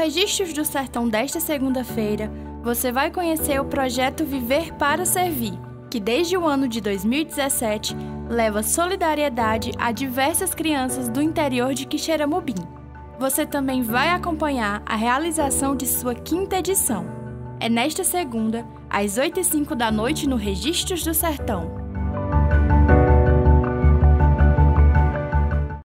Registros do Sertão desta segunda-feira, você vai conhecer o projeto Viver para Servir, que desde o ano de 2017 leva solidariedade a diversas crianças do interior de Quixeramobim. Você também vai acompanhar a realização de sua 5ª edição. É nesta segunda, às 8h05 da noite no Registros do Sertão.